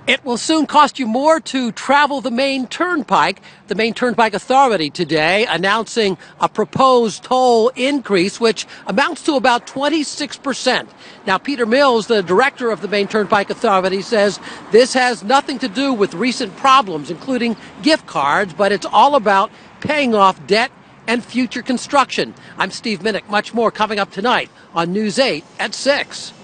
It will soon cost you more to travel the Maine Turnpike. The Maine Turnpike Authority today announcing a proposed toll increase, which amounts to about 26%. Now, Peter Mills, the director of the Maine Turnpike Authority, says this has nothing to do with recent problems, including gift cards, but it's all about paying off debt and future construction. I'm Steve Minich. Much more coming up tonight on News 8 at 6.